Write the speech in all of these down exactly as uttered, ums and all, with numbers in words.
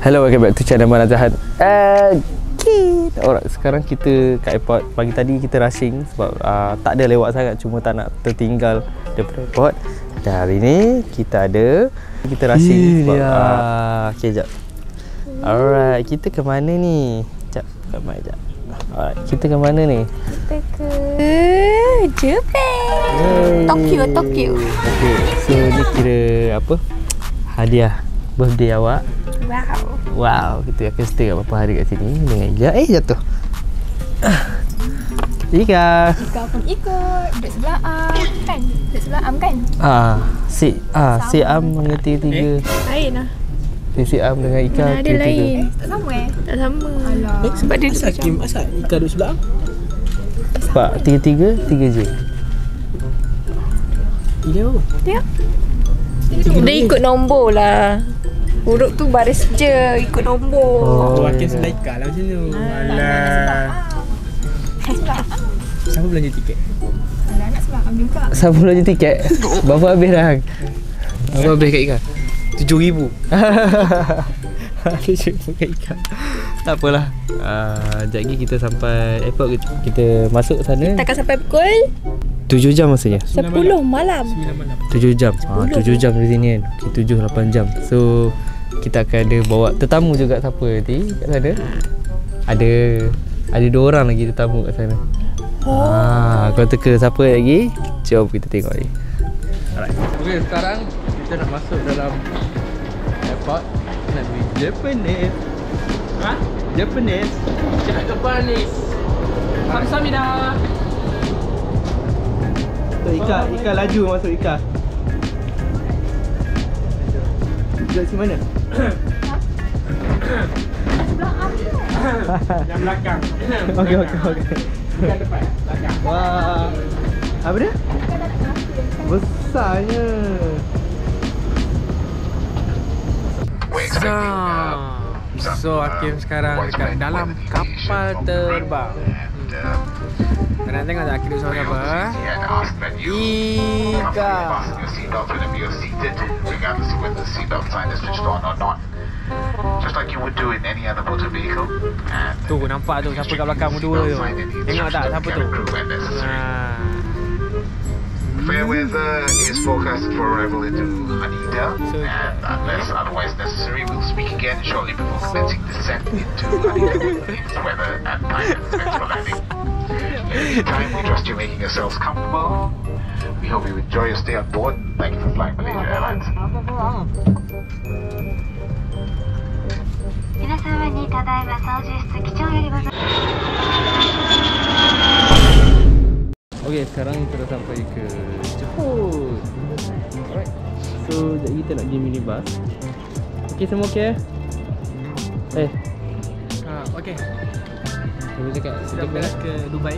Hello, welcome back to channel Mana Zahan. Okay. Alright, sekarang kita kat airport. Pagi tadi kita rushing sebab uh, tak ada lewat sangat, cuma tak nak tertinggal daripada airport. Dan hari ni kita ada kita rushing sebab uh, okay, jap. Alright, kita ke mana ni? Jap, kat mana jap. Alright, kita ke mana ni? Kita ke Japan. Tokyo, Tokyo. Okay, so ni kira apa? Hadiah birthday awak. Wow. Wow, kita akan stay beberapa hari kat sini dengan Ika. Eh, jatuh. Ika. Ika pun ikut. Duduk sebelah Am kan? Duduk sebelah Am kan? Ah, si ah si Am dengan tiga-tiga. Eh, lain lah. Si si Am dengan Ika Mana ada tiga-tiga. lain. Eh, tak sama eh? Tak sama. Alah. Eh, sebab dia asal Kim, asal Ika duduk sebelah? Sebab tiga-tiga, tiga je. Dia apa? Dia. Dia ikut nombor lah. Huruf tu baris je, ikut nombor. Oh, Oh, Hakim ya. sebelah Ika lah macam tu. Alah. Siapa belanja tiket? Alah, nak sebelah Am juga. Siapa belanja tiket? Berapa habis dah? Berapa habis kat Ika? tujuh ribu. Tujuh ribu kat Ika. Tak apalah. Uh, sekejap lagi kita sampai airport, kita, kita masuk sana. Kita akan sampai pukul tujuh jam maksudnya. sepuluh malam. sembilan malam. tujuh jam. Ha, tujuh jam dari sini kan. Okay, tujuh lapan jam. So kita akan ada bawa tetamu juga. Siapa nanti kat sana? Ada ada dua orang lagi tetamu kat sana. Oh. Ha, kau teka siapa lagi? Jom kita tengok lagi. Alright. Okay, sekarang kita nak masuk dalam airport. Nak pergi Japanese. Ha? Japanese. Cakap Japanese. Kamsahamnida. So, Ika, Ika laju masuk Ika. Duduk sini mana? Yang belakang. Okey, okey, okey. Bukan depan, belakang. Wah. Apa dia? Besarnya. So, so Hakim sekarang dekat dalam kapal terbang. Kalian tengok tak Hakim duduk sama-sama? Ika. Just like you would do in any other motor vehicle. And Tu nampak tu siapa kat belakang dua tu. Tengok tak siapa tu? Ha. fair weather is forecasted for arrival into Haneda, and unless otherwise necessary, we'll speak again shortly before commencing descent into Haneda with its weather and time expected for landing. In the meantime, we trust you're making yourselves comfortable. We hope you enjoy your stay on board. Thank you for flying Malaysia Airlines. 皆様にただいま操縦室機長よりございます。 Okey, sekarang kita dah sampai ke Jepun. Alright. So, jadi kita nak pergi minibus. Okey, semua okey eh? Eh, Ah, okey. kita cakap Sudah beres ke Dubai?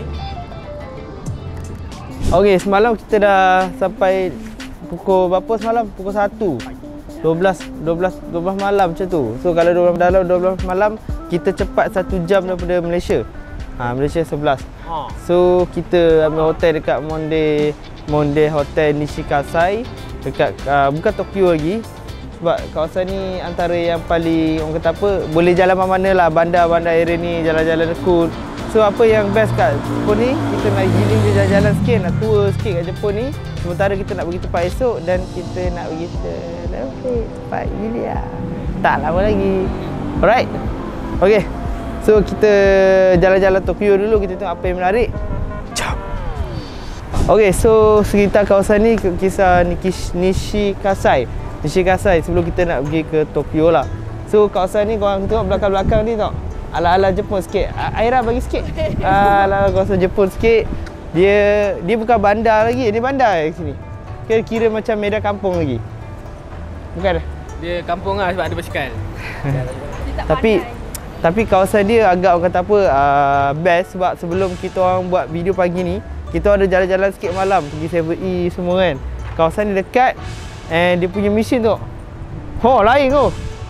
Okey, semalam kita dah sampai pukul berapa semalam? Pukul satu. dua belas, dua belas, dua belas malam macam tu. So kalau dua belas dalam dua belas malam, kita cepat satu jam daripada Malaysia. Ha, Malaysia sebelas. Ha. So kita ambil hotel dekat Monde Monde Hotel Nishikasai dekat uh, bukan Tokyo lagi. Sebab kawasan ni antara yang paling orang kata apa, boleh jalan mana-mana lah, bandar-bandar area ni, jalan-jalan cool. So apa yang best kat Jepun ni, kita nak giling dia jalan-jalan sikit, nak tour sikit kat Jepun ni. Sementara kita nak pergi tempat esok dan kita nak pergi tempat Yulia. Tak lama lagi. Alright. Okay. So kita jalan-jalan Tokyo dulu, kita tengok apa yang menarik. Jom. Okay, so sekitar kawasan ni kisah Nikish, Nishikasai. Nishikasai sebelum kita nak pergi ke Tokyo lah. So kawasan ni korang tengok belakang-belakang ni tengok. Ala-ala Jepun sikit. Aira bagi sikit. Ala kawasan Jepun sikit. Dia dia bukan bandar lagi, dia bandar kat sini. Kira, kira macam medan kampung lagi. Bukan? Dia kampung lah sebab ada basikal. Tapi tapi kawasan dia agak orang kata apa, uh, best sebab sebelum kita orang buat video pagi ni, kita ada jalan-jalan sikit malam, pergi seven E semua kan. Kawasan dia dekat and dia punya mesin tu. Oh, lain tu.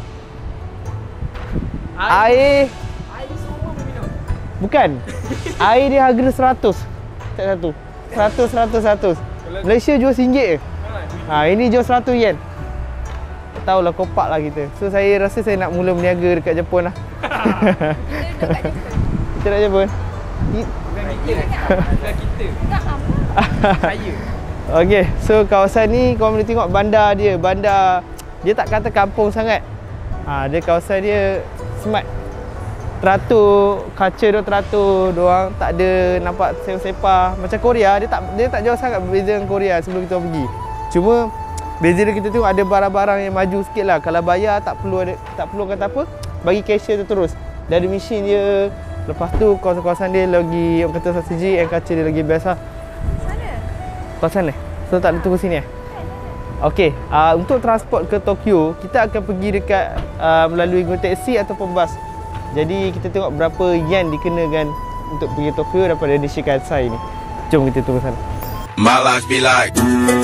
Air Air semua minum. bukan. Air dia harga seratus. Tak satu. Seratus, seratus, seratus. Malaysia jual RM one je. Ha, ini jual seratus yen. tak tahulah, kopak lah kita. So saya rasa saya nak mula berniaga dekat Jepun lah. Kita nak Jepun? Bukan kita. Bukan kita. Saya. Okey, so kawasan ni korang boleh tengok bandar dia. Bandar dia tak kata kampung sangat. Ha, dia kawasan dia smart. Teratur, kaca dia teratur, diorang tak ada nampak sepa-sepa. Macam Korea, dia tak dia tak jauh sangat berbeza dengan Korea sebelum kita pergi. Cuma beza dia kita tengok ada barang-barang yang maju sikit lah. Kalau bayar tak perlu ada, tak perlu kata apa, bagi cashier tu terus. Dia ada mesin dia. Lepas tu kawasan-kawasan dia lagi, orang kata strategi, and kaca dia lagi best lah. Sana? Kawasan ni? So tak ada tunggu sini eh? Okey, uh, untuk transport ke Tokyo, kita akan pergi dekat uh, melalui guna taksi ataupun bas. Jadi kita tengok berapa yen dikenakan untuk pergi Tokyo daripada Nishikansai ni. Jom kita tunggu sana. My life be like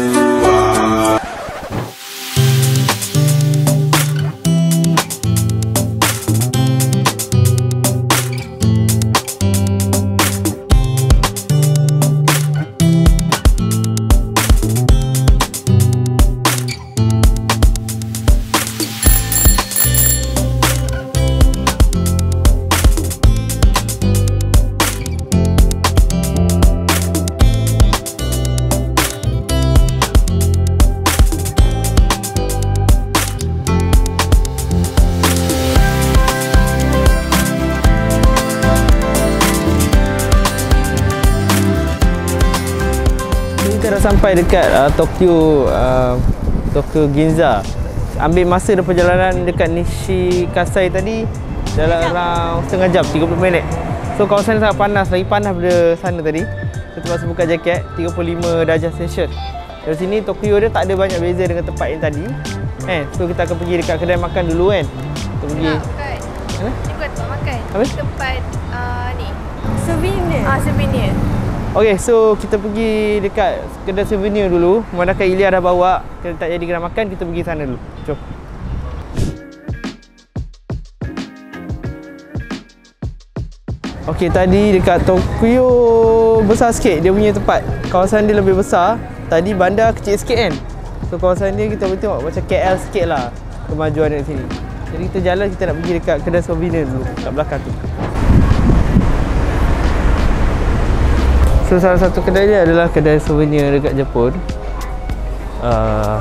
sampai dekat uh, Tokyo uh, Tokyo Ginza. Ambil masa dalam perjalanan dekat Nishikansai tadi dalam around setengah jam, tiga puluh minit. So kawasan ni sangat panas, lagi panas daripada sana tadi. Kita terpaksa buka jaket, tiga puluh lima darjah Celsius. Dari sini Tokyo dia tak ada banyak beza dengan tempat yang tadi. Eh, so kita akan pergi dekat kedai makan dulu kan. Kita pergi. Bukan. Mana? Ni bukan tempat makan. Apa? Tempat uh, ni. Souvenir. Ah, souvenir. Okey, so kita pergi dekat kedai souvenir dulu. Memandangkan Ilya dah bawa, kita tak jadi kena makan, kita pergi sana dulu. Jom. Okey, tadi dekat Tokyo besar sikit dia punya tempat. Kawasan dia lebih besar. Tadi bandar kecil sikit kan. So kawasan dia kita boleh tengok macam K L sikit lah kemajuan dekat sini. Jadi kita jalan, kita nak pergi dekat kedai souvenir dulu kat belakang tu. So salah satu kedai dia adalah kedai souvenir dekat Jepun. Uh,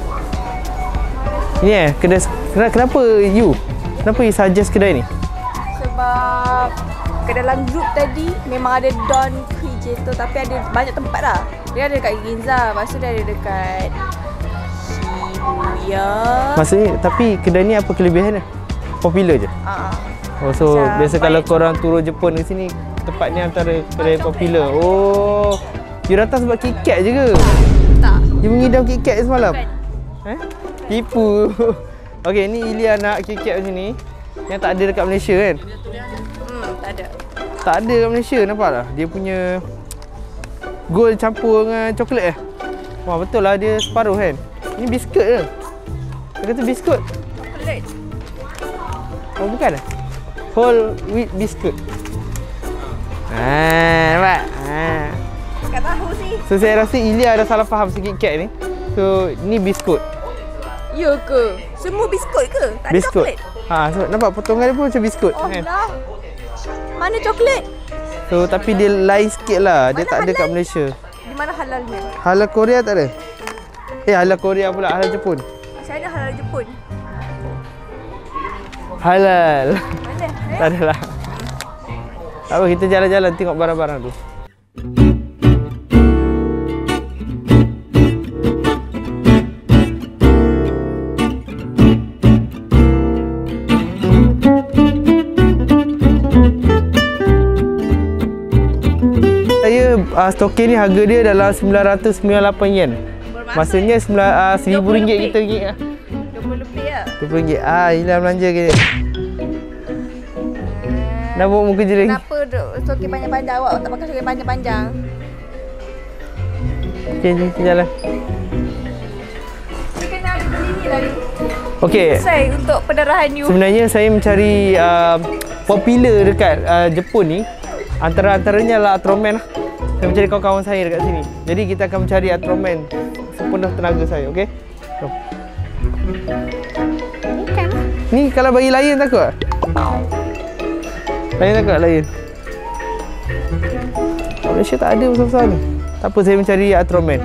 ni eh, kedai, kenapa you? Kenapa you suggest kedai ni? Sebab ke dalam grup tadi memang ada Don Creator, tapi ada banyak tempat lah. Dia ada dekat Ginza, lepas tu dia ada dekat Shibuya. Maksudnya, tapi kedai ni apa kelebihan dia? Popular je? Uh, Oh, so macam biasa kalau baik. korang turun Jepun ke sini, tempat ni antara kedai popular. Oh, you datang sebab KitKat je ke? Tak. You mengidam KitKat semalam? Bukan. Eh? Tipu. Okey, ni Ilya nak KitKat macam ni. Yang tak ada dekat Malaysia kan? Hmm, tak ada. Tak ada kat Malaysia, nampak tak? Dia punya gold campur dengan coklat eh? Wah, betul lah dia separuh kan? Ini biskut ke? Dia kata biskut. Chocolate. Oh, bukan eh? Whole wheat biscuit. Ah, nampak? Ah. Tak tahu sih. So saya rasa Ilya ada salah faham sikit KitKat ni. So ni biskut. Ya ke? Semua biskut ke? Tak ada Biskut. coklat? Ha, so nampak potongan dia pun macam biskut Oh kan? lah. Mana coklat? So tapi dia lain sikit lah. Dia Mana tak ada kat halal? Malaysia. Di mana halalnya? Halal Korea tak ada? Eh, halal Korea pula, halal Jepun. Macam mana halal Jepun? Halal. Mana? Eh? Tak ada lah. Tak apa, kita jalan-jalan tengok barang-barang tu. Saya uh, stokin ni harga dia dalam sembilan ratus sembilan puluh lapan yen. Maksudnya uh, seribu ringgit kita pergi. dua puluh lebih lah. dua puluh ringgit. Ah, Ilya belanja ke dia. Dah buat muka je lagi. Kenapa duk stokin panjang-panjang? Awak tak pakai stokin panjang-panjang? Okey, jom kita jalan. Kita kena ada beli ni lagi. Okey. Saya untuk pendarahan you. Sebenarnya saya mencari uh, popular dekat uh, Jepun ni. Antara-antaranya lah Ultraman lah. Saya mencari kawan-kawan saya dekat sini. Jadi kita akan mencari Ultraman sepenuh tenaga saya, okey? Jom. Ni kalau bagi lion takut? Lion takut lion? Malaysia tak ada besar-besar ni. Tak apa, saya mencari Ultraman.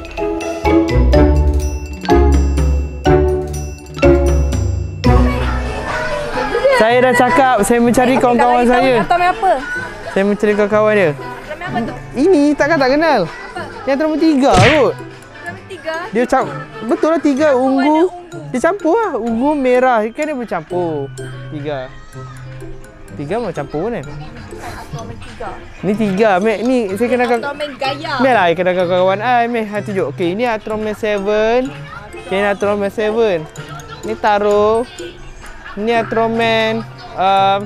Saya dah cakap saya mencari kawan-kawan saya. Ultraman apa? Saya mencari kawan-kawan dia. Ultraman apa tu? Ini takkan tak kenal. Apa? Yang Ultraman tiga kot. Ultraman tiga? Dia cam betul lah tiga ungu. Dia campur lah. Ungu merah. Kan dia bercampur. Tiga. Tiga mau campur kan? Ultraman tiga. Ni tiga. Mek, ni saya kenalkan. Ultraman gaya. Mek lah, saya kenalkan kawan ai. Mek, saya tunjuk. Okey, ini Ultraman tujuh. Okey, ini Ultraman tujuh. Ni Taro. Ni Ultraman um,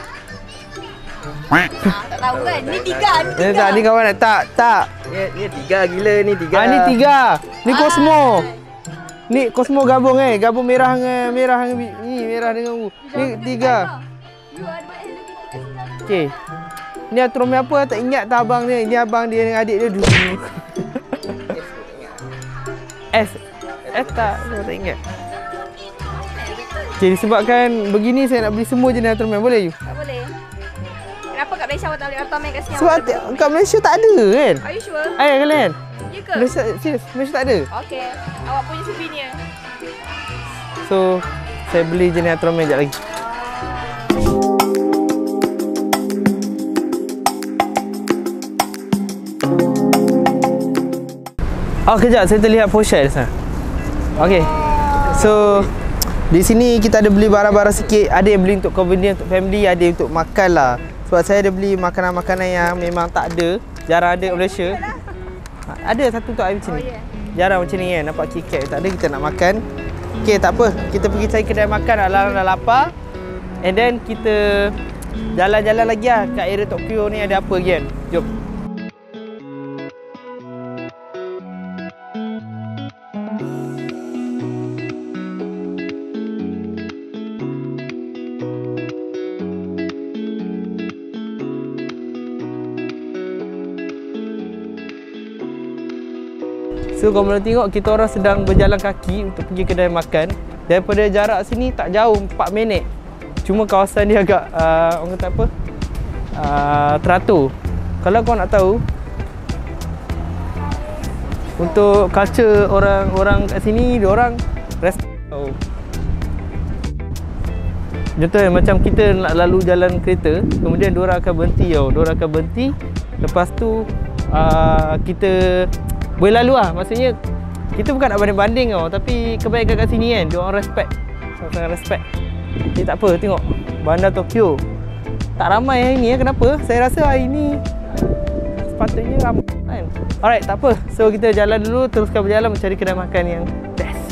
Ah, tak tahu kan? Ni tiga, ni ni tiga. tak, ni kawan tak, tak. Ni, ni tiga gila ni tiga. Ah, ni tiga. Ni Cosmo. Ni Cosmo gabung eh. Gabung merah dengan merah dengan bi- ni merah dengan ungu. Ni tiga. You ada buat Hello Kitty kat sini. Okey. Ni Ultraman apa tak ingat tak abang dia. Ni abang dia dengan adik dia dulu. S. S tak, saya tak ingat. Okey, disebabkan begini saya nak beli semua jenis Ultraman. Boleh you? Tak boleh. Kenapa kat Malaysia awak tak boleh Ultraman kat sini? Sebab awak tak kat Malaysia tak ada kan? boleh? Are you sure? Ayah kalian? Ya ke? Malaysia, serius, Malaysia tak ada. Okey. Awak punya souvenir. So, saya beli jenis Ultraman sekejap lagi. Oh, kejap. Saya terlihat poshel sana. Okey. So, di sini kita ada beli barang-barang sikit. Ada yang beli untuk convenience, untuk family. Ada untuk makan lah. Sebab saya ada beli makanan-makanan yang memang tak ada. Jarang ada kat Malaysia. Ada satu untuk saya macam ni. Jarang macam ni kan. Nampak KitKat tak ada, kita nak makan. Okey, tak apa. Kita pergi cari kedai makan. Alang dah lapar. And then kita jalan-jalan lagi lah. Kat area Tokyo ni ada apa lagi kan. Jom. So kalau boleh tengok, kita orang sedang berjalan kaki untuk pergi kedai makan. Daripada jarak sini tak jauh, empat minit. Cuma kawasan dia agak uh, orang kata apa, uh, teratur. Kalau kau nak tahu, untuk culture orang-orang kat sini, dia orang respect. Oh. Contohnya macam kita nak lalu jalan kereta, kemudian dia orang akan berhenti tau. Dia orang akan berhenti. Lepas tu uh, kita boleh lalu lah. Maksudnya kita bukan nak banding-banding tau, tapi kebaikan kat sini kan, dia orang respect. Sangat-sangat respect. Jadi tak apa, tengok Bandar Tokyo tak ramai hari ni ya. Kenapa? Saya rasa hari ni sepatutnya ramai kan. Alright, tak apa. So kita jalan dulu, teruskan berjalan mencari kedai makan yang best.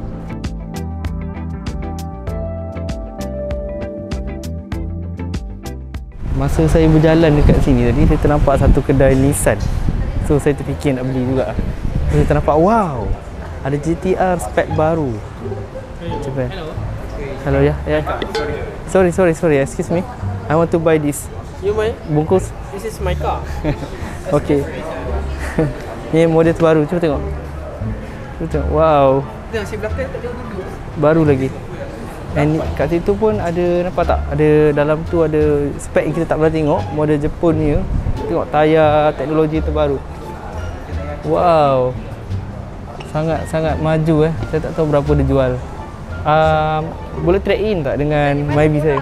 Masa saya berjalan dekat sini tadi, saya ternampak satu kedai Nissan. So saya terfikir nak beli juga. Saya ternampak, wow, ada G T R spec baru. Cuba. Hello ya. Yeah. Sorry, sorry, sorry. Excuse me. I want to buy this. You mind? Bungkus. This is my car. Okay. Ni model terbaru. Cuba tengok. Cuba tengok. Wow. Tengok si belakang tak jauh dulu. Baru lagi. And kat situ pun ada, nampak tak? Ada dalam tu ada spek yang kita tak pernah tengok. Model Jepun ni. Tengok tayar, teknologi terbaru. Wow. Sangat-sangat maju eh. Saya tak tahu berapa dia jual. Um, boleh trade in tak dengan Myvi saya?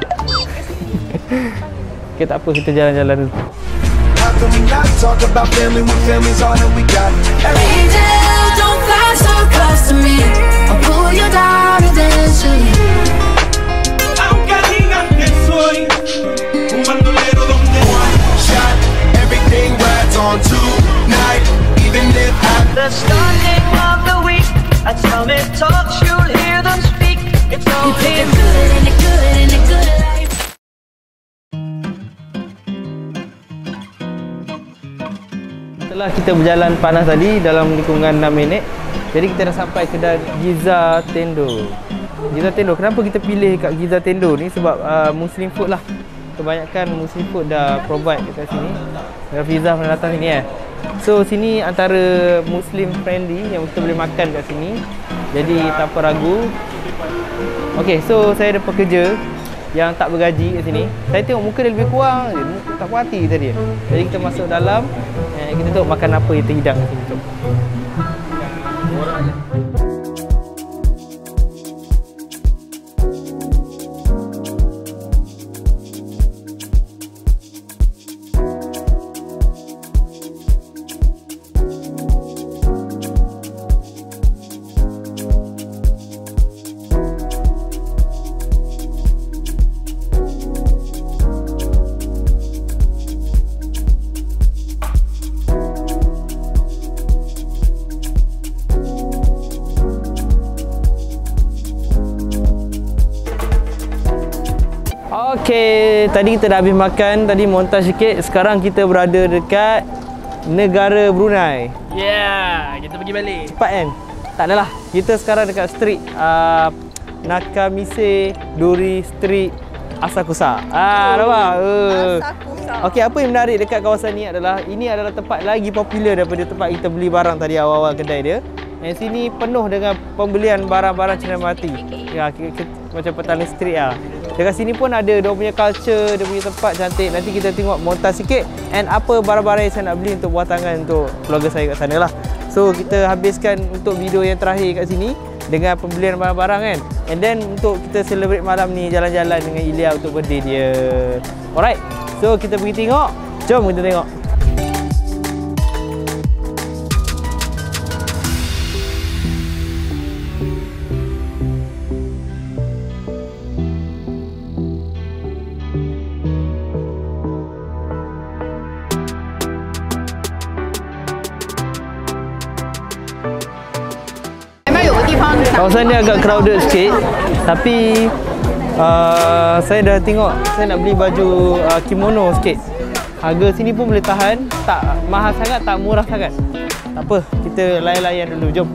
Okay, tak apa, kita jalan-jalan dulu. How can we not talk about family when family's all that we got? Angel, don't fly so close to me. I'll pull you down eventually. Aunque digan que soy un bandolero donde one shot, everything rides on tonight, even if I The starting of the week, I tell me talks, you'll hear them speak. It's all It's in a good and a good and a good life. Setelah kita berjalan panas tadi dalam lingkungan enam minit, jadi kita dah sampai kedai Giza Tendo. Giza Tendo, kenapa kita pilih kat Giza Tendo ni? Sebab uh, Muslim food lah. Kebanyakan Muslim food dah provide dekat sini. Rafiza pernah datang sini eh. So sini antara Muslim friendly yang kita boleh makan kat sini. Jadi tanpa ragu Okey, so saya ada pekerja yang tak bergaji kat sini. Saya tengok muka dia lebih kurang je, muka tak puas hati tadi. Jadi kita masuk dalam, eh, kita tengok makan apa yang terhidang kat sini. Jom. Okey, tadi kita dah habis makan, tadi montaj sikit. Sekarang kita berada dekat negara Brunei. Yeah, kita pergi balik. Cepat kan? Tak adalah. Kita sekarang dekat street uh, Nakamise Dori Street Asakusa. Ah, nampak? Uh. Asakusa. Okey, apa yang menarik dekat kawasan ni adalah ini adalah tempat lagi popular daripada tempat kita beli barang tadi awal-awal kedai dia. Dan sini penuh dengan pembelian barang-barang Cina Mati. Ya, kita, kita, macam petani street lah. Dekat sini pun ada dia punya culture, dia punya tempat cantik. Nanti kita tengok montaj sikit and apa barang-barang yang saya nak beli untuk buatangan untuk keluarga saya kat sana lah. So kita habiskan untuk video yang terakhir kat sini dengan pembelian barang-barang kan. And then untuk kita celebrate malam ni, jalan-jalan dengan Ilya untuk birthday dia. Alright, so kita pergi tengok. Jom kita tengok. Kawasan ni agak crowded sikit, tapi uh, saya dah tengok, saya nak beli baju uh, kimono sikit. Harga sini pun boleh tahan, tak mahal sangat, tak murah sangat. Tak apa, kita layan-layan dulu, jom.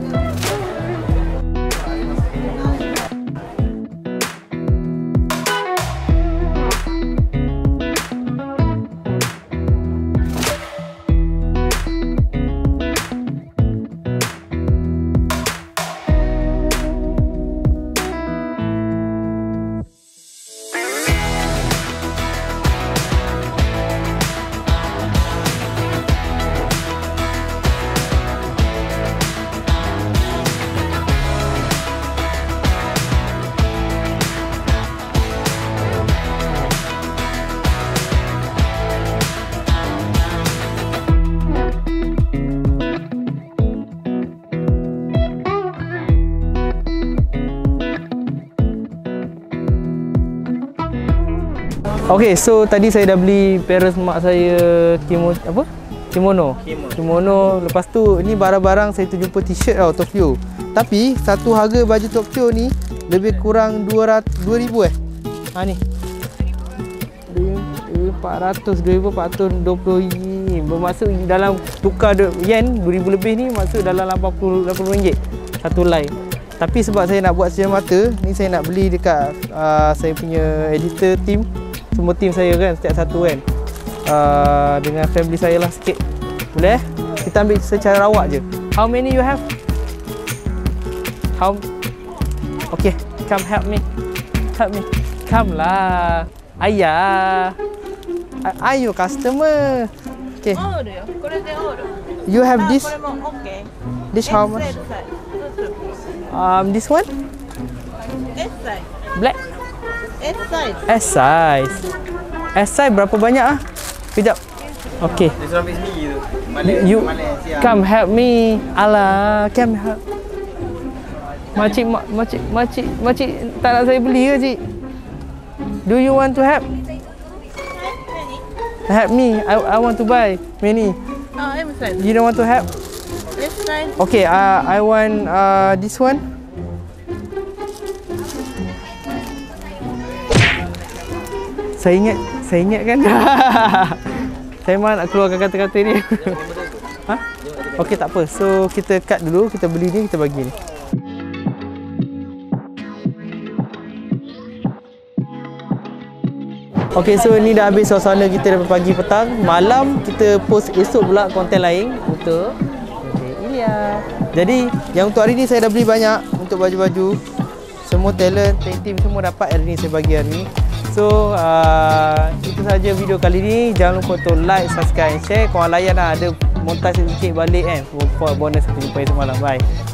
Okey, so tadi saya dah beli parents mak saya kimono apa? Kimono. Kimono. Kimono. Lepas tu ni barang-barang saya terjumpa t-shirt tau Tokyo. Tapi satu harga baju Tokyo ni lebih kurang dua ribu eh. Ha ni. empat ratus, dua ribu empat ratus dua puluh yen. Bermaksud dalam tukar yen dua ribu lebih ni maksud dalam lapan puluh ringgit satu line. Tapi sebab saya nak buat sejalan mata, ni saya nak beli dekat uh, saya punya editor team. Semua tim saya kan, setiap satu kan, uh, dengan family saya lah sikit. Boleh? Kita ambil secara rawak je. How many you have? How? Okay, come help me. Help me. Come lah. Ayah. I your customer. Okay. You have this? This how much? Um, this one? Black? S size. S size. S size berapa banyak ah? Kejap. Okey. Dia suruh ambil sendiri tu. You come help me. Alah, come help. Makcik, mak, makcik, makcik, makcik tak nak saya beli ke cik? Do you want to help? Help me. I I want to buy many. Oh, M size. You don't want to help? S size. Okay, uh, I want uh, this one. Saya ingat, saya ingat kan. Saya malah nak keluarkan kata-kata ni. Ha? Okey, tak apa. So, kita cut dulu, kita beli ni, kita bagi ni. Okey, so ni dah habis suasana kita daripada pagi petang. Malam kita post esok pula konten lain untuk okay, Ilya. Jadi, yang untuk hari ni saya dah beli banyak untuk baju-baju. semua talent, team semua dapat hari ni saya bagi hari ni. So uh, itu saja video kali ni. Jangan lupa untuk like, subscribe, and share. Korang layan lah, ada montaj sikit balik kan, for bonus kita jumpa semalam. Bye.